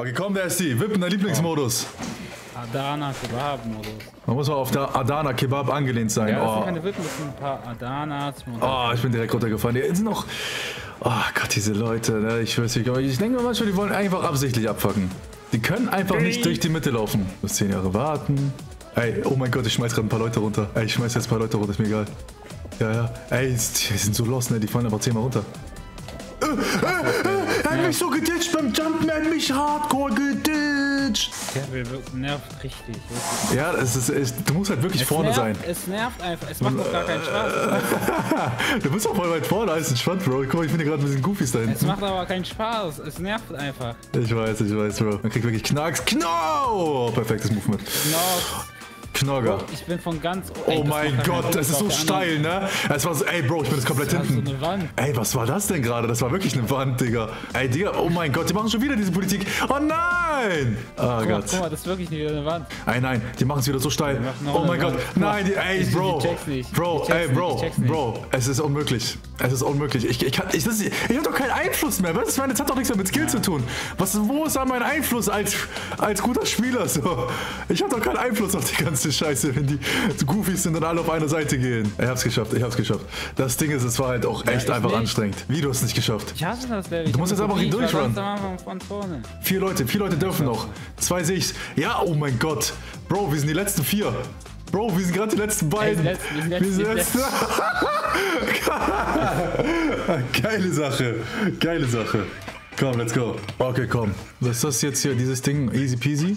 Okay, komm, der ist die. Wippen, dein Lieblingsmodus. Adana Kebab-Modus. Man muss mal auf der Adana Kebab angelehnt sein. Ja, das sind keine Wippen, das sind ein paar Adanas. Oh, ich bin direkt runtergefallen. Die sind noch... Oh Gott, diese Leute, ne? Ich weiß nicht, ich denke mir manchmal, die wollen einfach absichtlich abfucken. Die können einfach nicht durch die Mitte laufen. Du musst 10 Jahre warten. Ey, oh mein Gott, ich schmeiß gerade ein paar Leute runter. Ey, ich schmeiß jetzt ein paar Leute runter, ist mir egal. Ja, ja. Ey, die sind so lost, ne? Die fallen einfach 10-mal runter. Er hat mich so geditcht beim Jumpen, er hat mich hardcore geditcht. Der nervt richtig. Wirklich. Ja, du musst halt wirklich vorne sein. Es nervt einfach, es macht doch gar keinen Spaß. Du bist doch voll weit vorne, alles entspannt, Bro. Guck mal, ich bin hier gerade ein bisschen Goofies da hinten. Es macht aber keinen Spaß, es nervt einfach. Ich weiß, Bro. Man kriegt wirklich Knacks. Kno! Perfektes Movement. Knogger. Bro, ich bin von ganz... Oh mein Gott, das ist so steil, ne? Es war so, ey, Bro, ich bin jetzt komplett hinten. So eine Wand. Ey, was war das denn gerade? Das war wirklich eine Wand, Digga. Ey, Digga, oh mein Gott, die machen schon wieder diese Politik. Oh nein! Oh Gott. Guck mal, das ist wirklich nicht wieder eine Wand. Ey, nein, die machen es wieder so steil. Oh mein Gott, nein, ey, Bro. Bro, es ist unmöglich. Es ist unmöglich. Ich hab doch keinen Einfluss mehr. Was? Das hat doch nichts mehr mit Skill zu tun. Wo ist da mein Einfluss als guter Spieler? So? Ich hab doch keinen Einfluss auf die ganze Scheiße, wenn die so Goofies sind und alle auf einer Seite gehen. Ich hab's geschafft. Das Ding ist, es war halt auch echt einfach anstrengend. Wie, du hast es nicht geschafft? Ich hasse das, Larry. Du musst jetzt einfach hier durchrunnen. Von vorne. 4 Leute dürfen noch. 2 sehe ich's. Ja, oh mein Gott. Bro, wir sind die letzten 4. Bro, wir sind gerade die letzten beiden. Wir sind die letzten. Geile Sache. Komm, let's go. Okay, komm. Was ist das jetzt hier, dieses Ding? Easy peasy?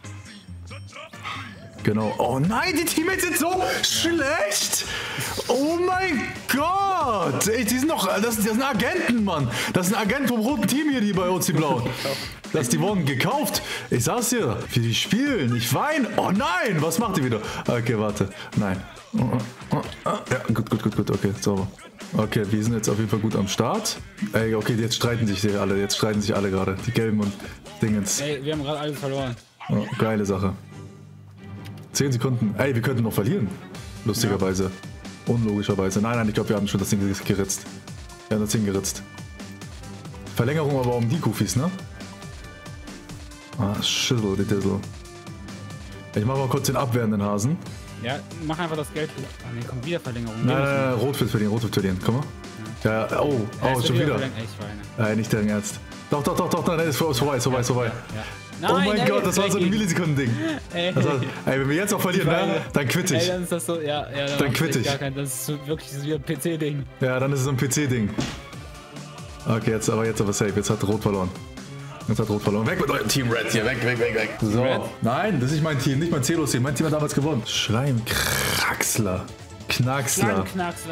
Genau. Oh nein, die Teammates sind so schlecht. Oh mein Gott. Ey, die sind doch, das sind Agenten, Mann. Das sind Agenten vom roten Team hier, die bei uns, die Blauen. Die wurden gekauft. Ich sag's dir, wie die spielen. Ich weine. Oh nein, was macht die wieder? Okay, warte. Nein. Ja, gut. Okay, sauber. Okay, wir sind jetzt auf jeden Fall gut am Start. Ey, okay, jetzt streiten sich alle. Jetzt streiten sich alle gerade. Die Gelben und Dingens. Ey, wir haben gerade alles verloren. Oh, geile Sache. 10 Sekunden. Ey, wir könnten noch verlieren. Lustigerweise. Ja. Unlogischerweise. Nein, ich glaube, wir haben schon das Ding geritzt. Wir haben das Ding geritzt. Verlängerung aber um die Goofies, ne? Ah, Schüssel, die Dizzle. Ich mach mal kurz den abwehrenden Hasen. Ja, mach einfach das Geld. Ah, ne, kommt wieder Verlängerung. Nein, rot wird verlieren. Komm mal. Ja, schon wieder. Nicht dein Ernst. Doch, nein, ist vorbei. Ja. Nein, oh mein Gott, das war so ein Millisekunden-Ding. Ey, wenn wir jetzt auch verlieren, dann quitte ich. Ey, dann ist das so, dann quitte ich. Das ist so wirklich wie ein PC-Ding. Ja, dann ist es so ein PC-Ding. Okay, jetzt aber safe. Jetzt hat Rot verloren. Weg mit eurem Team Red hier. Weg. So. Red? Nein, das ist nicht mein Team, nicht mein Celos-Team. Mein Team hat damals gewonnen. Schleimkraxler. Knaxler.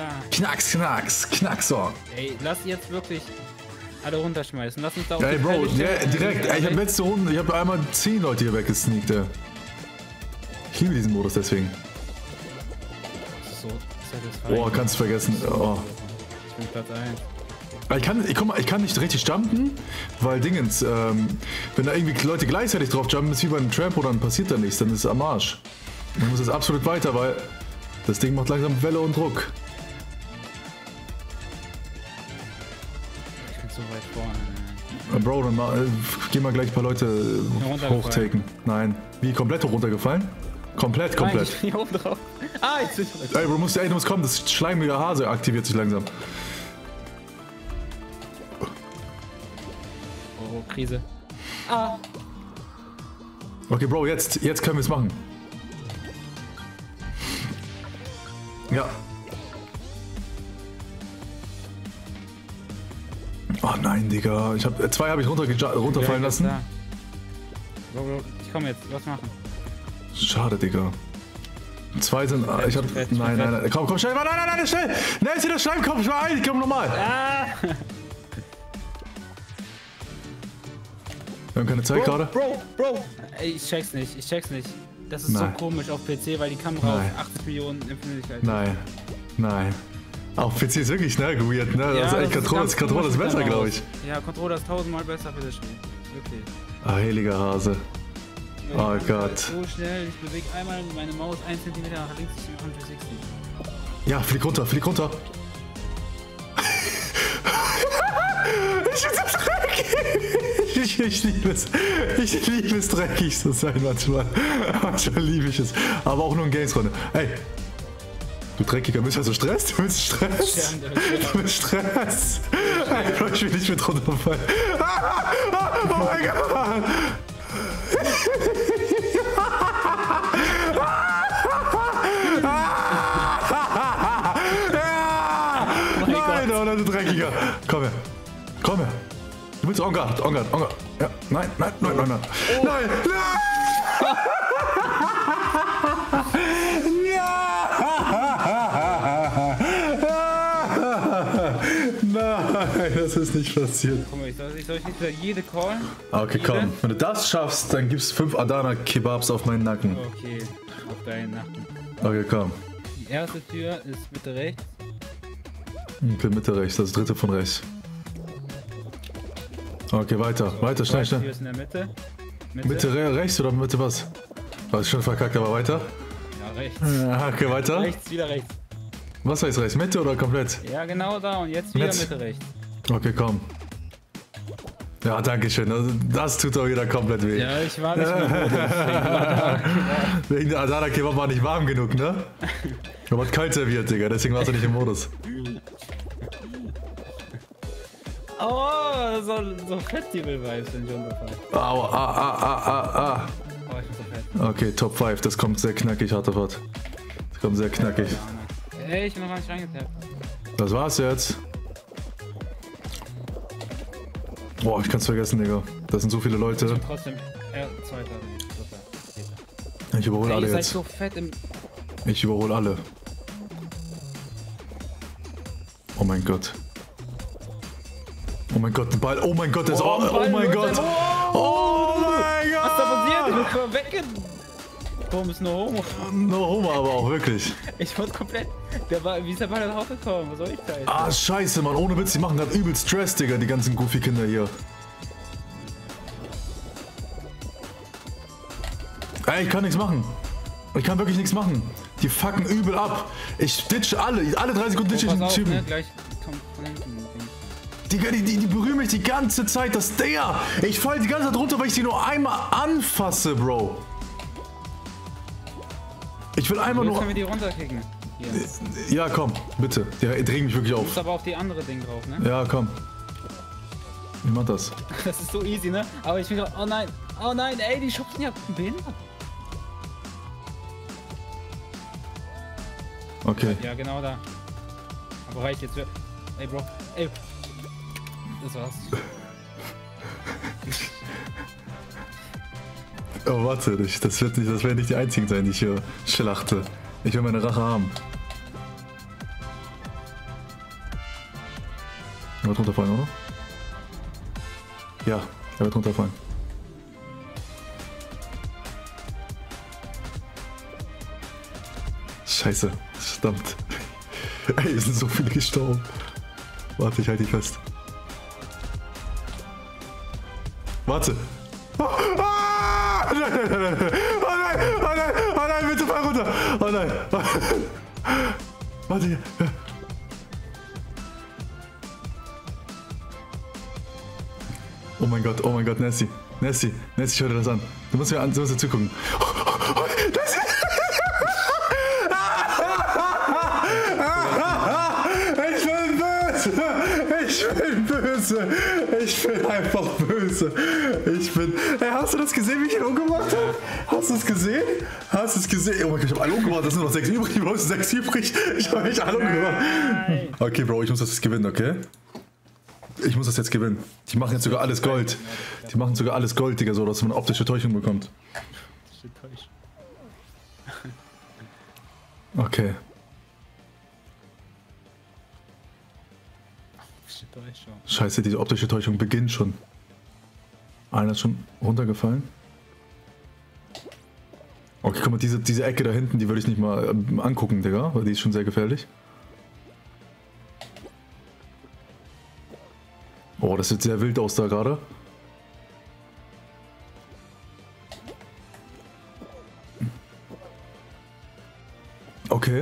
Knaxor. Ey, lass jetzt wirklich alle runterschmeißen. Lass uns da auf Ey, Bro, direkt. Ey, ich habe letzte Runde, ich habe einmal 10 Leute hier weggesneakt. Ich liebe diesen Modus deswegen. So, satisfying. Kannst du vergessen. Oh. Ich bin Platz 1. Ich kann nicht richtig jumpen, weil Dingens, wenn da irgendwie Leute gleichzeitig drauf jumpen, ist wie beim Trampo, dann passiert da nichts, dann ist es am Arsch. Man muss jetzt absolut weiter, weil das Ding macht langsam Welle und Druck. Ich bin so weit vorne. Bro, dann geh mal gleich ein paar Leute hochtaken. Nein. Wie, komplett runtergefallen? Komplett. Nein, ich bin hier oben drauf. Jetzt bin ich Ey, du musst kommen, das schleimige Hase aktiviert sich langsam. Oh, Krise. Okay, Bro, jetzt können wir es machen. Ja. Oh nein, Digga. 2 habe ich runterfallen lassen. Bro, ich komme jetzt. Was machen? Schade, Digga. 2 sind... Nein. Komm, schnell. Nein, schnell. Nein, ist hier der Schleim. Komm, ich war ein. Komm, nochmal. Wir haben keine Zeit gerade. Bro. Ey, ich check's nicht. Das ist so komisch auf PC, weil die Kamera auf 80 Millionen Empfindlichkeit. Nein. Auf PC ist wirklich weird, ne? Ja, das ist echt Controller ist besser, glaube ich. Ja, Controller ist 1000-mal besser für das Spiel. Wirklich. Ah, heiliger Hase. Oh Gott. So schnell, ich bewege einmal meine Maus 1 cm nach links, ich mache 360. Ja, flieg runter. ich bin so dreckig. Ich liebe es. Ich liebe es, dreckig zu sein manchmal. Manchmal liebe ich es. Aber auch nur in Games-Runde. Ey. Du dreckiger, bist du so Stress? Du willst Stress? Du willst Stress? Ey, Bro, ich will nicht mit runterfallen. Oh mein Gott. Nein, oh nein, du Dreckiger. Komm her. Komm her. Du willst On Guard. Ja, nein. Nein. Nein, das ist nicht passiert. Guck mal, ich soll nicht wieder jede callen? Okay, komm. Wenn du das schaffst, dann gibt's 5 Adana-Kebabs auf meinen Nacken. Okay, auf deinen Nacken. Okay, komm. Die erste Tür ist Mitte rechts. Okay, Mitte rechts, das dritte von rechts. Okay, weiter, schnell. Die Tür ist in der Mitte. Mitte rechts oder Mitte was? War schon verkackt, aber weiter? Ja, rechts. Okay, weiter. Rechts, wieder rechts. Was heißt rechts? Mitte oder komplett? Ja, genau da und jetzt wieder Mitte rechts. Okay, komm. Ja, danke schön. Das tut doch wieder komplett weh. Ja, ich war nicht mehr gut. Wegen der Adana Kebab war nicht warm genug, ne? Aber hat kalt serviert, Digga, deswegen warst du nicht im Modus. Oh, so Festival-Vibes sind schon gefallen. Aua, Oh, ich bin so fett. Okay, Top 5, das kommt sehr knackig, harter Fahrt. Das kommt sehr knackig. Ey, ich bin noch gar nicht reingetappt. Das war's jetzt. Boah, ich kann's vergessen, Digga. Das sind so viele Leute. Ich bin trotzdem Zweiter. Ich überhole alle ihr seid jetzt. so fett im... Ich überhole alle. Oh mein Gott. Oh mein Gott, ein Ball. Oh mein Gott, der ist... Oh mein Gott. Oh mein Gott. Was da passiert? Ich bin weg. Warum ist no homo? No homo, aber auch wirklich. Ich wurde komplett... Wie ist der Ball da rausgekommen? Was soll ich da jetzt? Ah, scheiße, Mann. Ohne Witz, die machen gerade übel Stress, Digga, die ganzen Goofy-Kinder hier. Ey, ich kann nichts machen. Ich kann wirklich nichts machen. Die fucken übel ab. Ich ditche alle 3 Sekunden ditche ich den Typen. Ne? Gleich kommt von hinten. Digga, die berühren mich die ganze Zeit. Das der. Ich fall die ganze Zeit runter, weil ich sie nur einmal anfasse, Bro. Ich will einmal nur... Können wir die runterkicken? Hier. Ja, komm, bitte. Die drehen mich wirklich Du auf. musst aber auf die andere Ding drauf, ne? Ja, komm. Wie macht das? Das ist so easy, ne? Aber ich bin gerade... Oh nein, ey, die schubsen ja behindert. Okay. Ja, genau da. Aber reicht jetzt. Ey, Bro. Ey. Das war's. Oh, warte, das werden nicht die einzigen sein, die ich hier schlachte. Ich will meine Rache haben. Er wird runterfallen, oder? Ja, er wird runterfallen. Scheiße, verdammt. Ey, es sind so viele gestorben. Warte, ich halte dich fest. Warte. Oh, ah! Nein. Oh nein, bitte fall runter. Oh nein. Warte hier. Oh mein Gott, Nessie, schau dir das an. Du musst mir zugucken. Ich bin einfach böse. Hey, hast du das gesehen, wie ich ihn umgebracht habe? Hast du es gesehen? Oh mein Gott, ich habe alle umgebracht. Das sind noch 6 übrig. Bro, es sind 6 übrig. Ich habe mich alle umgebracht. Okay, Bro, ich muss das jetzt gewinnen, okay? Ich muss das jetzt gewinnen. Die machen jetzt sogar alles Gold. Digga, so, dass man eine optische Täuschung bekommt. Okay. Scheiße, diese optische Täuschung beginnt schon. Einer ist schon runtergefallen. Okay, guck mal, diese Ecke da hinten, die würde ich nicht mal angucken, Digga, weil die ist schon sehr gefährlich. Oh, das sieht sehr wild aus da gerade. Okay.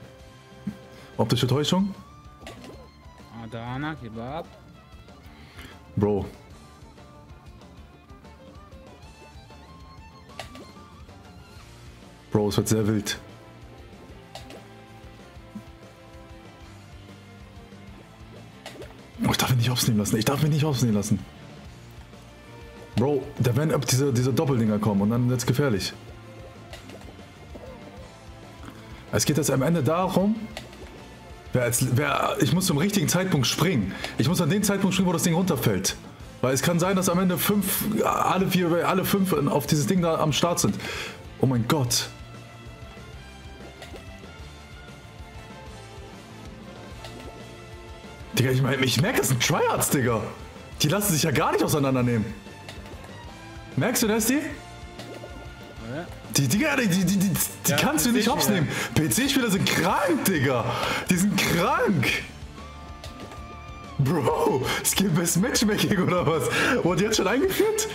Optische Täuschung. Adana Kebab. Bro. Bro, es wird sehr wild. Oh, ich darf mich nicht aufs Nehmen lassen. Ich darf mich nicht aufs Nehmen lassen. Bro, da werden ab diese Doppeldinger kommen und dann wird's gefährlich. Es geht jetzt am Ende darum, ich muss zum richtigen Zeitpunkt springen. Ich muss an den Zeitpunkt springen, wo das Ding runterfällt. Weil es kann sein, dass am Ende alle fünf auf dieses Ding da am Start sind. Oh mein Gott. Digga, ich merke, das sind Tryhards, Digga. Die lassen sich ja gar nicht auseinandernehmen. Merkst du das, die? Die Digga, die ja, kannst du nicht hops nehmen. PC-Spieler sind krank, Digga. Die sind krank. Bro, Skill Best Matchmaking oder was? Wurde jetzt schon eingeführt?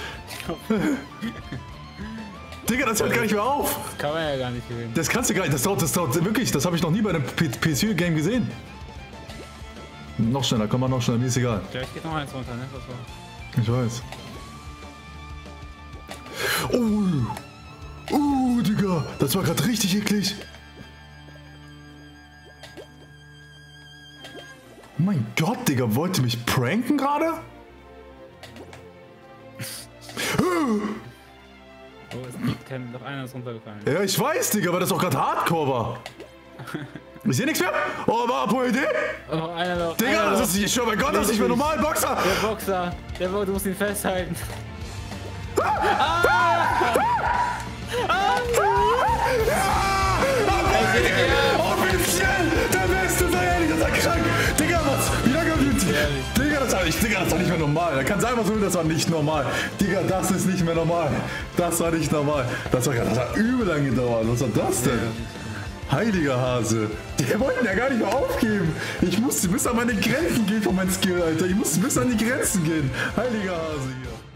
Digga, das hört gar nicht mehr auf. Das kann man ja gar nicht gewinnen. Das kannst du gar nicht. Das dauert wirklich. Das habe ich noch nie bei einem PC-Game gesehen. Noch schneller, komm mal noch schneller, mir ist egal. Gleich geht noch eins runter, ne? Ich weiß. Digga, das war gerade richtig eklig. Oh mein Gott, Digga, wollt ihr mich pranken gerade? Oh, noch einer ist runtergefallen. Ja, ich weiß, Digga, weil das auch gerade Hardcore war. Ich sehe nichts mehr. Oh, war eine Idee. Oh, einer noch. Digga, einer das ist nicht, oh mein Gott, das ist nicht mehr normal, Boxer. Der Boxer, du musst ihn festhalten. Offiziell! Der Beste, sei ehrlich, das ist krank! Digga, was? Wie lange blüht die? Digga, das war nicht mehr normal. Da kann sein, was will, das war nicht normal. Digga, das ist nicht mehr normal. Das war nicht normal. Das hat übel lang gedauert. Was war das denn? Heiliger Hase. Die wollten ja gar nicht mehr aufgeben. Ich musste bis an meine Grenzen gehen von meinem Skill, Alter. Ich musste bis an die Grenzen gehen. Heiliger Hase hier.